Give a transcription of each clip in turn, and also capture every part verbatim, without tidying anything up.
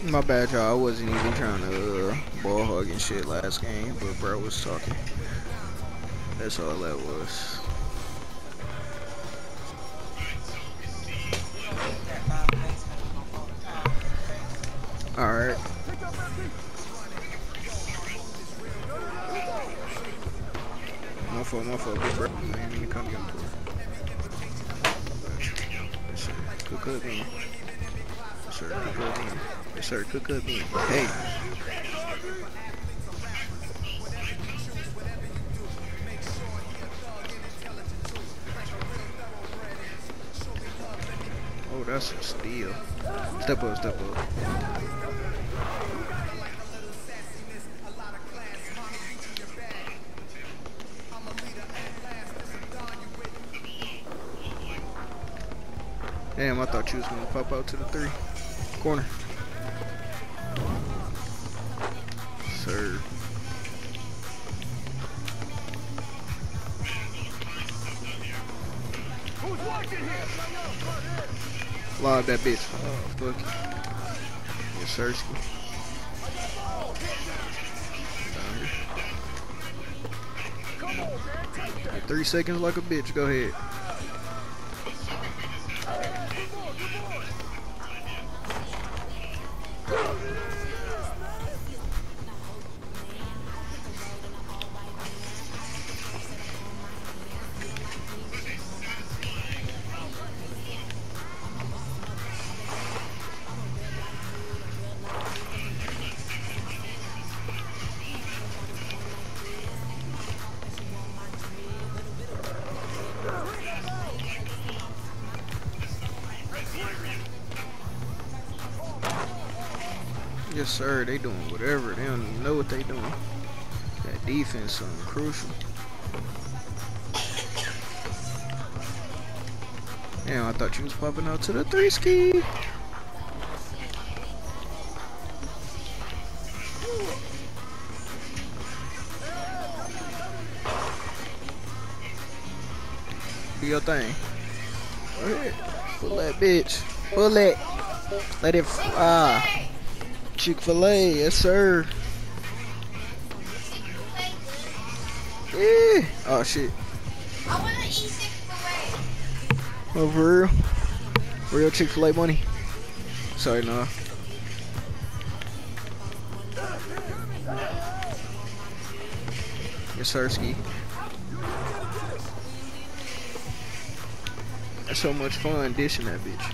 My bad, y'all. I wasn't even trying to uh, ball hug and shit last game, but bro was talking. That's all that was. Alright. My fault, my fault, big bro. I ain't even come to him. Cook up me. Yes, sir, cook up me. Yes, sir, cook up me. Hey. Oh, that's a steal. Step up, step up. Damn, I thought you was gonna pop out to the three. Corner. Sir. Lob that bitch. Oh, fuck it. Yes, sir. Three seconds like a bitch. Go ahead. Yes, sir. They doing whatever. They don't even know what they doing. That defense something crucial. Damn, I thought you was popping out to the three ski. Do your thing. Go ahead. Pull that bitch. Pull it. Let it fly. Chick-fil-A, yes sir. Yeah. Oh shit. I wanna eat Chick-fil-A. Oh, for real? Real Chick-fil-A money? Sorry, no. Yes sir, ski. That's so much fun dishing that bitch.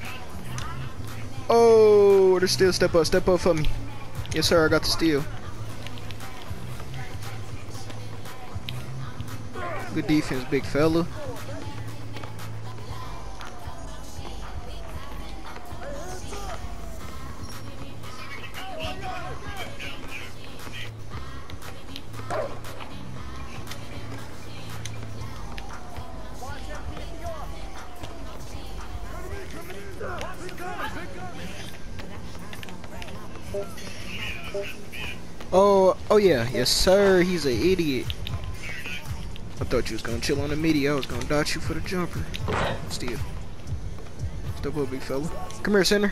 Oh, there's still step up, step up for me. Yes, sir, I got the steal. Good defense, big fella. Oh, oh yeah, yes sir, he's an idiot. I thought you was gonna chill on the midi, I was gonna dot you for the jumper. Still. Step up, big fella. Come here, center.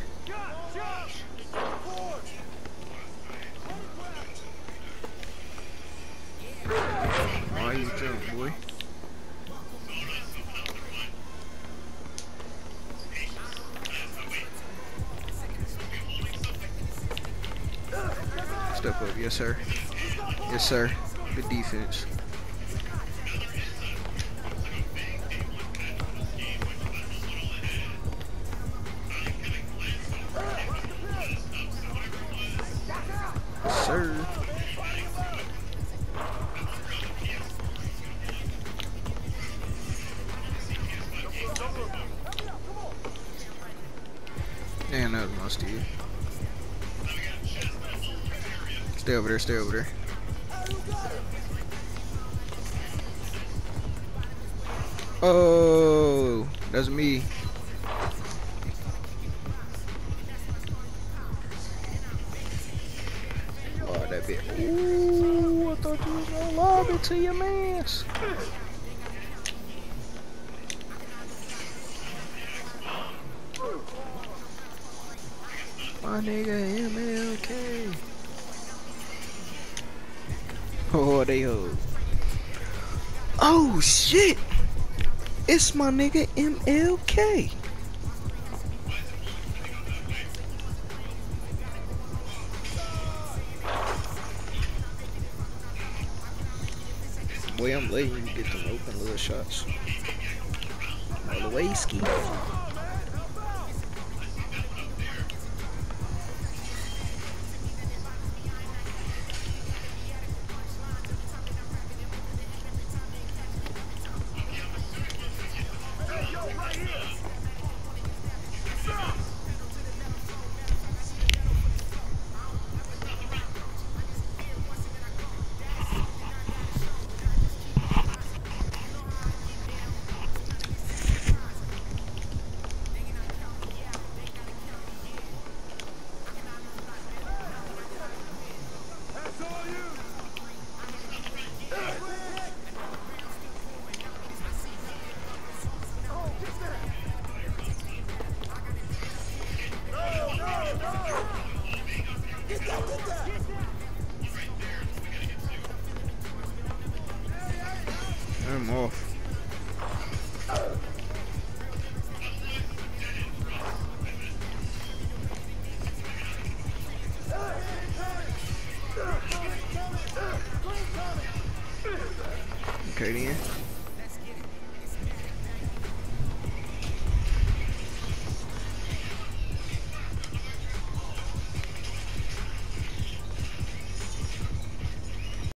Why you jump, boy? Step up, yes sir. Yes sir. Good defense. Yes sir. Damn, that was my steal. Stay over there, stay over there. Oh, that's me. Oh, that bit. Ooh, I thought you was gonna lob it to your mans. my nigga M L K. Oh, they hold. Oh shit! It's my nigga M L K. Boy, I'm letting you get them open little shots. All the way, ski. I'm off. Okay then.